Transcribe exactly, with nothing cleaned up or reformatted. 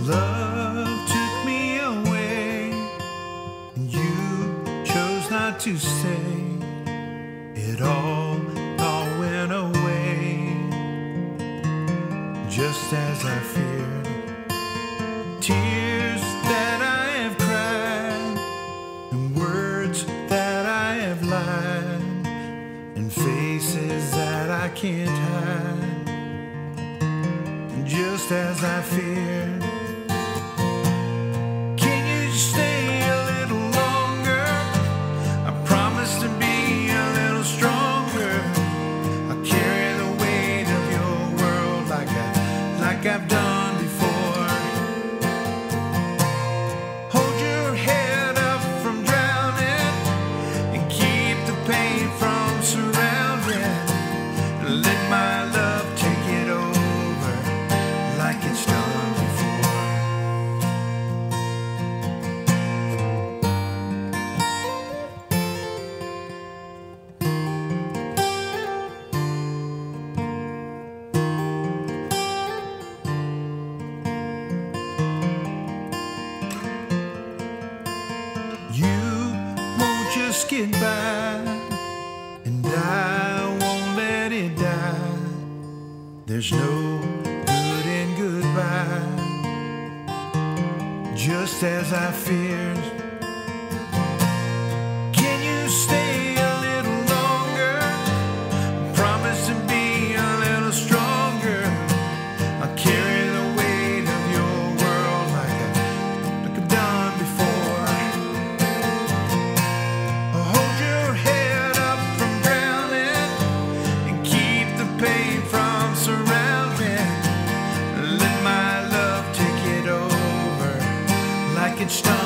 Love took me away, and you chose not to stay. It all, all went away, just as I feared. Tears that I have cried, and words that I have lied, and faces that I can't hide, just as I feared. I've done before. Hold your head up from drowning, and keep the pain from surrounding. Let my love take it over like it's done before. Just get by, and I won't let it die. There's no good in goodbye, just as I feared. Can you stay a little longer? Promise to be a little stronger. I'll carry the weight of your world like, I, like I've done before. It's time.